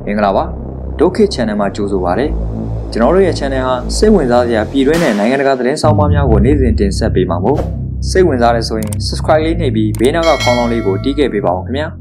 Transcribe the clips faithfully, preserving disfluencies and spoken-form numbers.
မင်္ဂလာပါဒုက္ခ channel မှာကြိုဆိုပါရစေကျွန်တော်တို့ရဲ့ channel ဟာစိတ်ဝင်စားစရာပြည်တွင်းနဲ့နိုင်ငံတကာသတင်းဆောင်မများကိုနေ့စဉ်တင်ဆက်ပေးမှာမို့စိတ်ဝင်စားတဲ့ဆိုရင် subscribe လေးနှိပ်ပြီးဘေးနောက်ကခေါင်းလောင်းလေးကိုတီးခဲ့ပေးပါဦးခင်ဗျာ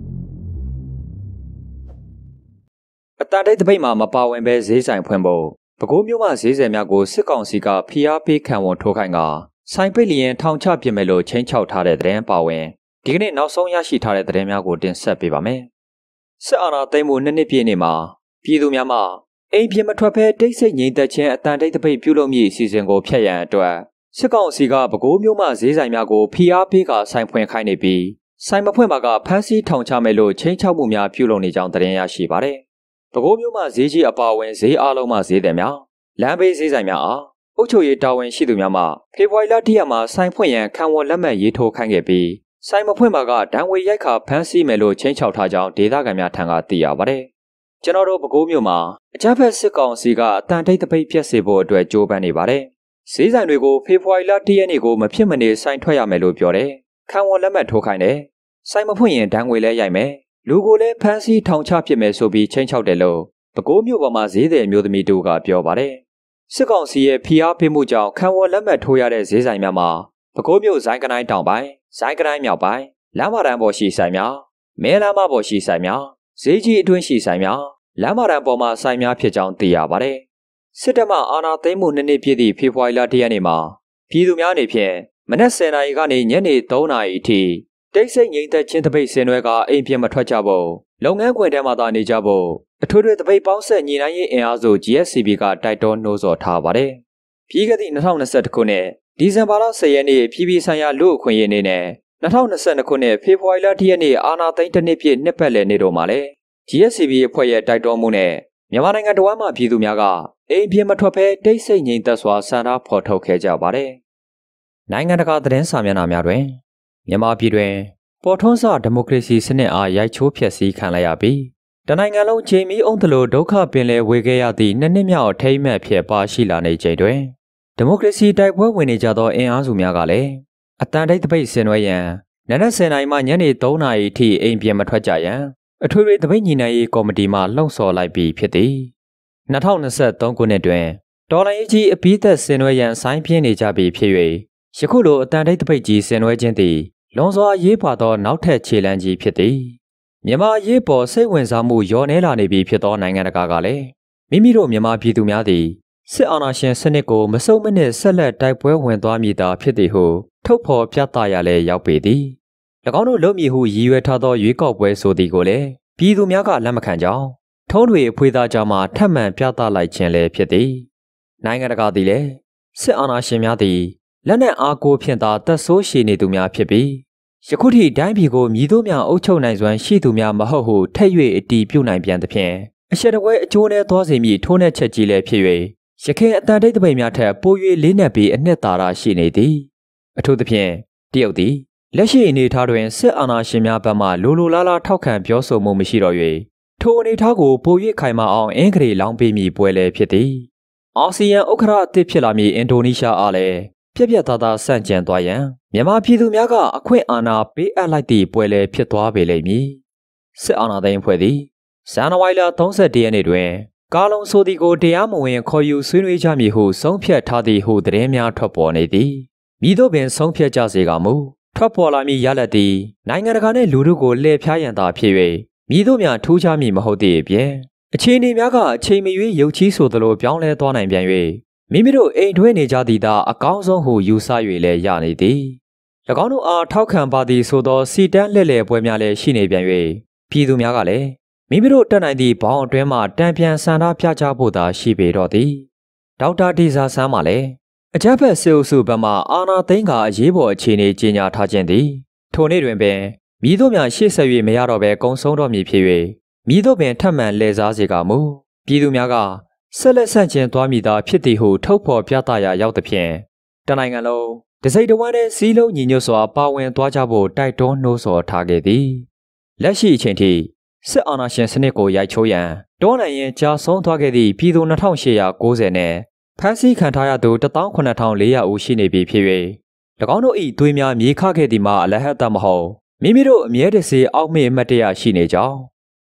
အတန်တိတ်တပိတ်မှာမပါဝင်ပဲဈေးဆိုင်ဖွင့်ဖို့ပဲခူးမြို့မှာဈေးဆိုင်များကိုစစ်ကောင်စီကဖိအားပေးခံဝန်ထိုးခိုင်းကဆိုင်ပိတ်လျင်ထောင်ချပြစ်မယ်လို့ချင်းချောက်ထားတဲ့သတင်းပါဝင်ဒီကနေ့နောက်ဆုံးရရှိထားတဲ့သတင်းများကိုတင်ဆက်ပေးပါမယ်စစ်အာဏာသိမ်းမှုနှစ်နှစ်ပြည့်နေ့မှာပြည်သူများမှအိမ်ပြင်မထွက်ဘဲတိတ်ဆိတ်ငြိမ်သက်ခြင်းအတန်တိတ်တပိတ်ပြုလုပ်မည့်အစီအစဉ်ကိုဖျက်ရန်အတွက်စစ်ကောင်စီကပဲခူးမြို့မှဈေးဆိုင်များကိုဖိအားပေးကဆိုင်ဖွင့်ခိုင်းနေပြီးဆိုင်မဖွင့်ပါကဖမ်းဆီးထောင်ချမယ်လို့ချင်းချောက်မှုများပြုလုပ်နေကြောင်းသတင်းရရှိပါတယ်။ပဲခူးမြို့မှဈေးကြီးအပါအဝင်ဈေးအလုံးမှဈေးသည်များလမ်းဘေးဈေးဆိုင်များအားအုပ်ချုပ်ရေးတာဝန်ရှိသူများမှဖေဖော်ဝါရီလတရက်မှာဆိုင်ဖွင့်ရန်ခံဝန်လက်မှတ်ရေးထိုးခိုင်းခဲ့ပြီးဆိုင်မဖွင့်ပါကဒဏ်ငွေရိုက်ခါဖမ်းဆီးမယ်လို့ချင်းချောက်ထားကြောင်းဒေသခံများထံကသိရပါတယ်။ကျွန်တော်တို့ပဲခူးမြို့မှာအကြမ်းဖက်စစ်ကောင်စီကအတန်တိတ်တပိတ်ပြက်စေဖို့အတွက်ကြိုးပမ်းနေပါတယ်။ဈေးဆိုင်တွေကိုဖေဖော်ဝါရီလတရက်နေ့ကိုမဖြစ်မနေဆိုင်ထွက်ရမယ်လို့ပြောတယ်။ခံဝန်လက်မှတ်ထိုးခိုင်းတယ်။ဆိုင်မဖွင့်ရင်ဒဏ်ငွေလည်းရိုက်မယ်။လူကိုလည်းဖမ်းဆီးထောင်ချဖြစ်မယ်ဆိုပြီးချင်းချောက်တယ်လို့ပဲခူးမြို့ပေါ်မှာဈေးသည်မျိုးသမီးတို့ကပြောပါတယ်။စစ်ကောင်စီရဲ့ဖိအားပေးမှုကြောင့်ခံဝန်လက်မှတ်ထိုးရတဲ့ဈေးဆိုင်များမှာပဲခူးမြို့ဇိုင်းကတိုင်းတောင်ပိုင်းဇိုင်းကတိုင်းမြောက်ပိုင်းလမ်းမတန်းပေါ်ရှိဆိုင်များမဲလမ်းမပေါ်ရှိဆိုင်များဈေးကြီးအတွင်းရှိဆိုင်များလမ်းမတန်းပေါ်မှာဆိုင်များဖြစ်ကြောင်းသိရပါတယ်။စစ်တပ်မှအာဏာသိမ်းမှုနှစ်နှစ်ပြည့်သည့်ဖေဖော်ဝါရီလတရက်နေ့မှာပြည်သူများအနေဖြင့်မနက်ဆယ်နာရီကနေညနေသုံးနာရီအထိတိတ်ဆိတ်ငြိမ်သက်ခြင်းတပိတ်ဆင်နွှဲကအိမ်ပြင်မထွက်ကြဖို့လုပ်ငန်းခွင်ထဲမှာသာနေကြဖို့အထွေထွေတပိတ်ပေါင်းဆက်ညီနိုင်ရေးအင်အားစု G S C B ကတိုက်တွန်းနှိုးဆော်ထားပါတယ်။ပြီးခဲ့သည့်၂၀၂၁ခုနှစ်ဒီဇင်ဘာလ၁၀ရက်နေ့ပြည်ပြည်ဆိုင်ရာလူ့အခွင့်အရေးနေ့နဲ့၂၀၂၂ခုနှစ်ဖေဖော်ဝါရီလတရက်နေ့အာဏာသိမ်းတစ်နှစ်ပြည့်နှစ်ပတ်လည်နေ့တို့မှာလည်း G S C B အဖွဲ့ရဲ့တိုက်တွန်းမှုနဲ့မြန်မာနိုင်ငံတော်ဝန်မှပြည်သူများကအိမ်ပြင်မထွက်ဘဲတိတ်ဆိတ်ငြိမ်သက်စွာဆန္ဒဖော်ထုတ်ခဲ့ကြပါတယ်။နိုင်ငံတကာသတင်းစာမျက်နှာများတွင်မြန်မာပြည်တွင်ပေါ်ထွန်းစဒီမိုကရေစီစနစ်အားရိုက်ချိုးဖျက်ဆီးခံလိုက်ရပြီးတနိုင်ငံလုံးချိန်မီအုံသလိုဒုက္ခပင်လယ်ဝေခဲ့ရသည့်နှစ်နှစ်မြောက်ထိမ်းမှတ်ဖြစ်ပါရှိလာနေချိန်တွင်ဒီမိုကရေစီတိုက်ပွဲဝင်နေကြသောအင်အားစုများကလည်းအတန်တိတ်တပိတ်ဆင်နွှဲရန်နနက်ဆယ်နာရီမှညနေသုံးနာရီထိအိမ်ပြင်မထွက်ကြရန်အထွေထွေတပိတ်ညီနိုင်ရေးကော်မတီမှလှုံ့ဆော်လိုက်ပြီးဖြစ်သည်၂၀၂၃ခုနှစ်တွင်တော်လှန်ရေးကြီးအပြီးသက်ဆင်နွှဲရန်ဆိုင်းပြင်းနေကြပြီဖြစ်၍ယခုလိုအတန်တိတ်တပိတ်ကြီးဆင်နွှဲခြင်းသည်လွန်စွာရေးပါသောနောက်ထပ်ခြေလှမ်းကြီးဖြစ်သည်မြန်မာရေးပေါ်စိတ်ဝင်စားမှုလျော့နည်းလာနေပြီဖြစ်သောနိုင်ငံတကာကလည်းမိမိတို့မြန်မာပြည်သူများသည်စစ်အာဏာရှင်စနစ်ကိုမစုံမနစ်ဆက်လက်တိုက်ပွဲဝင်သွားမည်သာဖြစ်သည်ဟုထုတ်ဖော်ပြသရလဲရောက်ပေသည်၎င်းတို့လုပ်မည်ဟုရည်ရွယ်ထားသောရွေးကောက်ပွဲဆိုသည်ကိုလည်းပြည်သူများကလက်မခံကြောင်းထုံးတွေအဖွေသားကြားမှထပ်မံပြသလိုက်ခြင်းလည်းဖြစ်သည်နိုင်ငံတကာသည်လည်းစစ်အာဏာရှင်များသည်လက်နက်အားကိုဖြင့်သာသက်ဆိုးရှည်နေသူများဖြစ်ပြီးယခုထိတိုင်းပြည်ကိုမြည်သူများအုပ်ချုပ်နိုင်စွမ်းရှိသူများမဟုတ်ဟုထက်၍အတီးပြုတ်နိုင်ပြန်သဖြင့်အရှက်တကွဲအကျိုးနဲ့သွားစေမည်ထိုးနှက်ချက်ကြီးလည်းဖြစ်၍ရခိုင်အတန်တိတ်တပိတ်များထက်ပို၍လေးနက်ပြီးအနှစ်သာရရှိနေသည်အထူးသဖြင့်တရုတ်သည်လက်ရှိအနေအထားတွင်စစ်အာဏာရှင်များဘက်မှလိုလိုလားလားထောက်ခံပြောဆိုမှုမရှိတော့၍ထိုအနေအထားကိုပို၍ခိုင်မာအောင်အင်္ဂလိပ်လောင်းပေးမည်ပွဲလည်းဖြစ်သည်အာဆီယံဥက္ကဋ္ဌအသစ်ဖြစ်လာမည့်အင်ဒိုနီးရှားအားလည်းပြက်ပြက်သားသားဆန့်ကျင်သွားရန်မြန်မာပြည်သူများကအခွင့်အာဏာပေးအပ်လိုက်သည့်ပွဲလည်းဖြစ်သွားပေလိမ့်မည်စစ်အာဏာသိမ်းအဖွဲ့သည်ဇန်နဝါရီလ၃၁ရက်နေ့တွင်ကားလုံးဆိုသည်ကိုတရားမဝင်ခေါ်ယူဆွေးနွေးကြမည်ဟုဆုံးဖြတ်ထားသည်ဟုသတင်းများထွက်ပေါ်နေသည်မိတို့ပင်ဆုံးဖြတ်ကြစေကမူထွက်ပေါ်လာမည့်ရလဒ်သည်နိုင်ငံတကာနှင့်လူတို့ကိုလှည့်ဖျားရန်သာဖြစ်၍မိတို့များထူးခြားမည်မဟုတ်သည့်အပြင်အခြေအနေများကအချိန်မရွေးရုပ်ချီးဆိုသလိုပြောင်းလဲသွားနိုင်ပြန်၍မိမိတို့အိမ်တွင်းနေကြသည်သာအကောင်းဆုံးဟုယူဆ၍လည်းရနေသည်၎င်းတို့အားထောက်ခံပါသည်ဆိုသောစီတန်းလှည့်လည်ပွဲများလည်းရှိနေပြန်၍ပြည်သူများကလည်းမိမိတို့တက်နိုင်သည့်ဘောင်အတွင်းမှတံပြန်ဆန္ဒပြကြဖို့သာရှိပေတော့သည်ဒေါက်တာဒီဇာဆန်းမှလည်းအကြမ်းဖက်စစ်အုပ်စုဘက်မှအာဏာသိမ်းကအရေးပေါ်အခြေအနေကြေညာထားခြင်းသည်ထိုနေ့တွင်ပင်မိတို့များရှေ့ဆက်၍မရတော့ဘဲကုံဆုံးတော့မည်ဖြစ်၍မိတို့ပင်ထပ်မံလှည့်စားစေကမူပြည်သူများကဆက်လက်ဆန့်ကျင်သွားမိသာဖြစ်သည်ဟုထုတ်ဖော်ပြသရာရောက်သဖြင့်တနိုင်ငံလုံးတစိမ့်တဝမ်းနဲ့စီးလုံးညီညွတ်စွာပါဝင်သွားကြဖို့တိုက်တွန်းနှိုးဆော်ထားခဲ့သည်လက်ရှိအချိန်ထိစစ်အာဏာရှင်စနစ်ကိုရိုက်ချိုးရန်တွန်းလှန်ရန်ကြာဆုံးသွားခဲ့သည့်ပြည်သူ၂၈၉၀နဲ့ဖမ်းဆီးခံထားရသူ၁၇၄၀၀ဦးရှိနေပြီဖြစ်၍၎င်းတို့၏သွေးများမြေခခဲ့သည်မှာအလဟတ်တမဟုတ်မိမိတို့အမြဲတစေအောက်မေ့အမှတ်တရရှိနေကြောင်း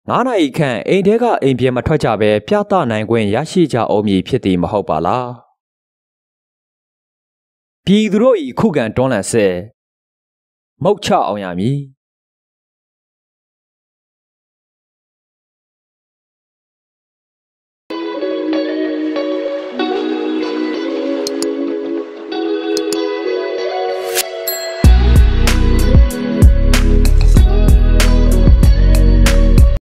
ငါးနာရီခန့်အိမ်ထဲကအိမ်ပြင်မထွက်ကြဘဲပြသနိုင်ခွင့်ရရှိကြအောင်မည်ဖြစ်သည်မဟုတ်ပါလားပြည်သူတို့၏ခုခံတွန်းလှန်စစ်မုတ်ချအောင်ရမည်